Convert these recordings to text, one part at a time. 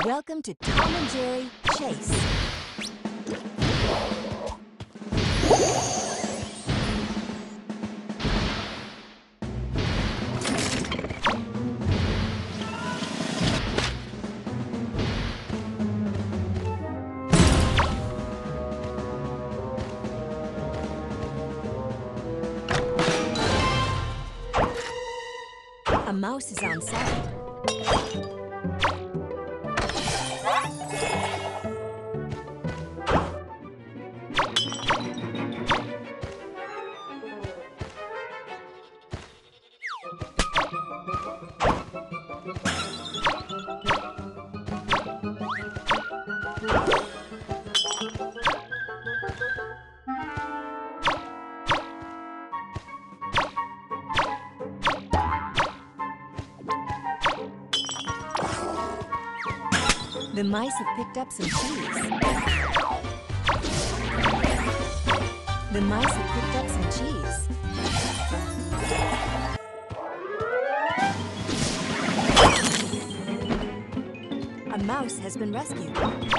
Welcome to Tom and Jerry Chase. A mouse is on site. The mice have picked up some cheese. The mice have picked up some cheese. A mouse has been rescued.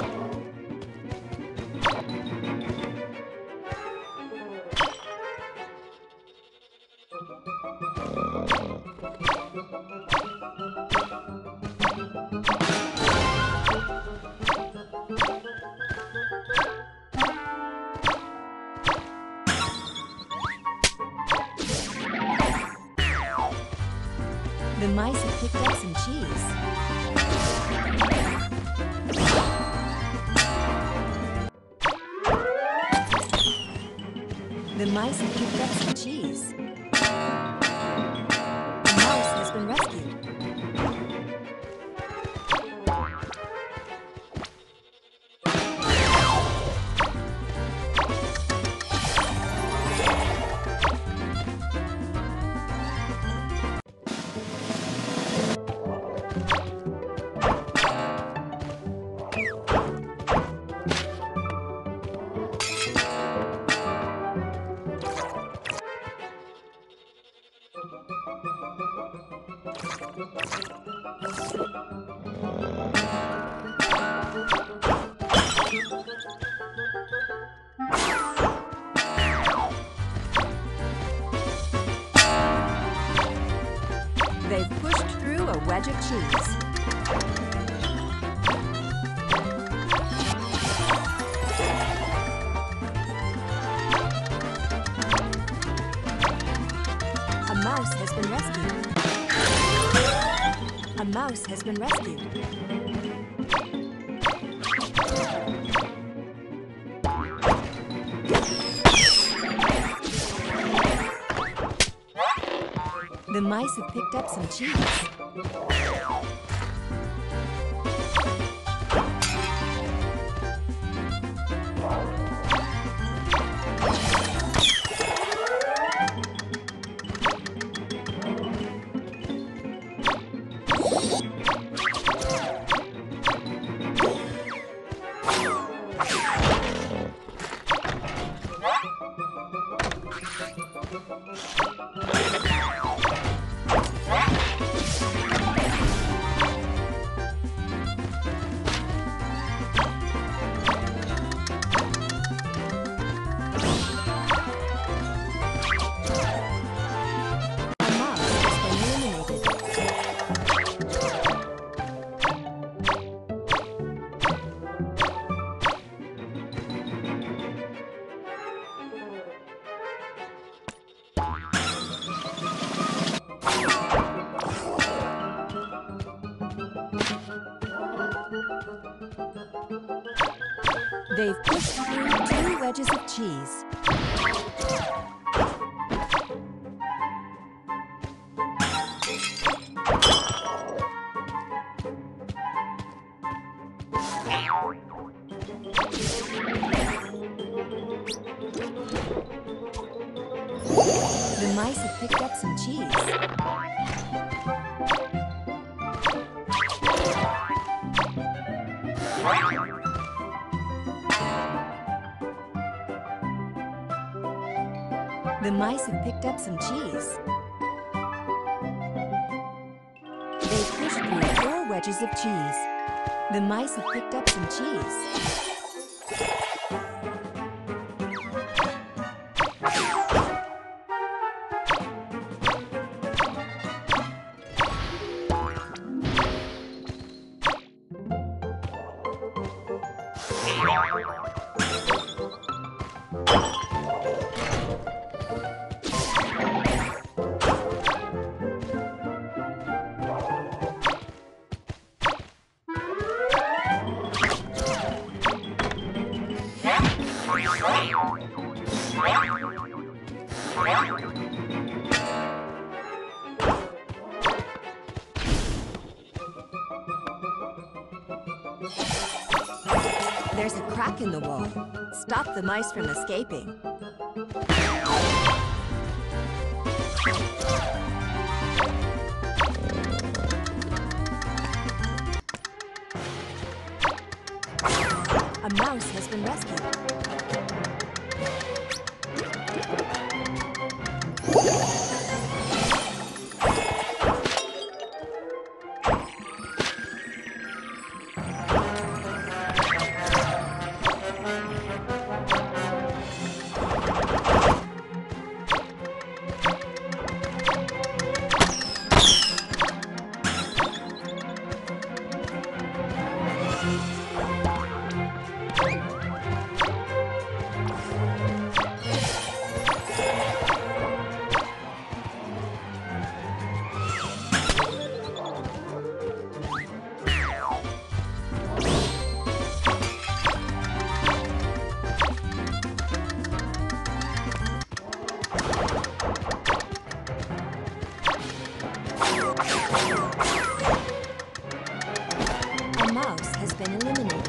The mice have picked up some cheese. The mice have picked up some cheese. A mouse has been rescued. They've pushed through a wedge of cheese. A mouse has been rescued. A mouse has been rescued. The mice have picked up some cheese. They've pushed through 2 wedges of cheese. The mice have picked up some cheese. The mice have picked up some cheese. They pushed through 4 wedges of cheese. The mice have picked up some cheese. There's a crack in the wall. Stop the mice from escaping. A mouse has been rescued. A mouse has been eliminated.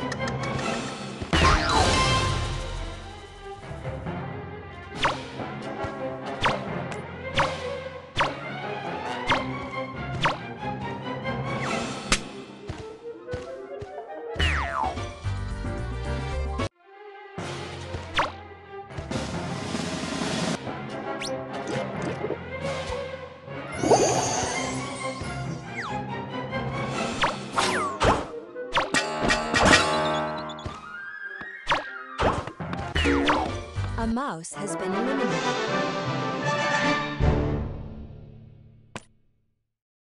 A mouse has been eliminated.